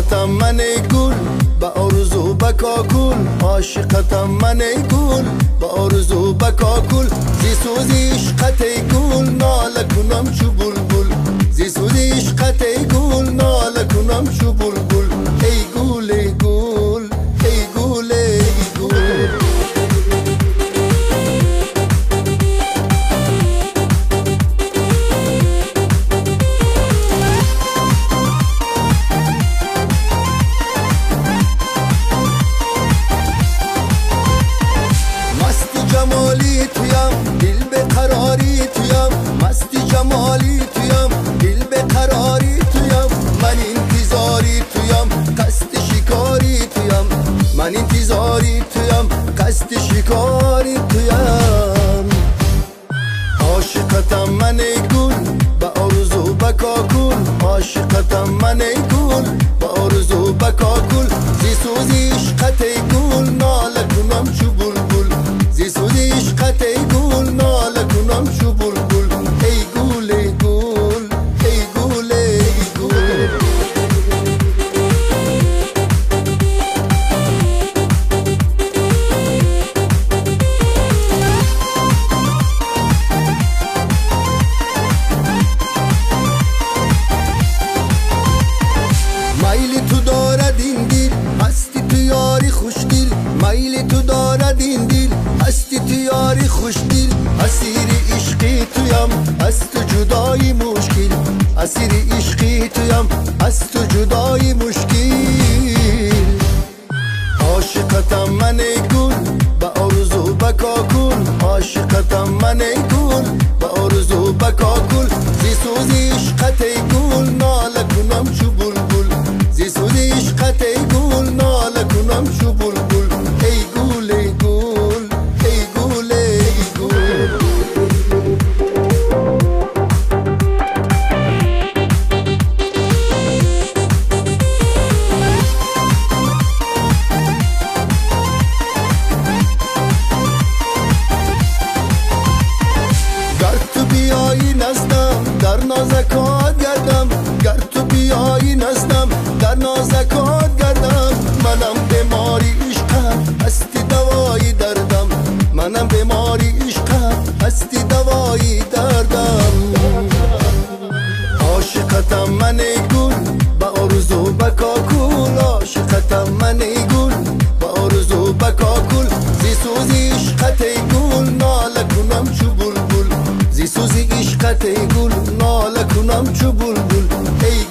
عاشقتم من ای گل به آرزو بکاکل، عاشقتم من ای گل به آرزو بکاکل. زی سوزی عشقت ای گل ناله کنم چو بلبل، زی سوزی عشقت ای گل ناله کنم چو بلبل. ای گل ای گل ای گل ای گل. جمالی تویم دل به قراری تویم، مستی جمالی تویم دل به قراری تویم. من انتظاری تویم قصد شکاری تویم، من انتظاری تویم قصد شکاری تویم. عاشقتم من ای گل به آرزو بکاکل، عاشقتم من ای گل به آرزو بکاکل. زی سوزی عشقت ای گل ناله کنم چو بلبل، زی سوزی عشقت ای گل ناله کنم چو بلبل. ای گل ای گل ای گل ای گل. میل تو دارد این دل هستی تو یاری خوش دل، میل تو دارد این دل هستی تو یاری خوش دل. اسیر عشقی تویم از تو جدایی مشکل، اسیر عشقی تویم از تو جدایی مشکل. عاشقتم من ای گل به آرزو بکاکل، عاشقتم من ای گل به آرزو بکاکل. زی سوزی عشقت ای گل ناله کنم چو بلبل، زی سوزی عشقت ای گل ناله کنم چو بلبل. ای گل ای گل ای گل ای گل. گر تو بیایی نزدم در نازکات گردم، گر تو بیایی نزدم در نازکات گردم. منم بیماری عشقم هستی دوایی دردم، منم بیماری عشقم هستی دوایی دردم. عاشقتم من ای گل به آرزو بکاکل، عاشقتم من ای گل به آرزو بکاکل. زی سوزی عشقت ای گل ناله کنم چو بلبل، زی سوزی عشقت ای گل ناله کنم چو بلبل. ای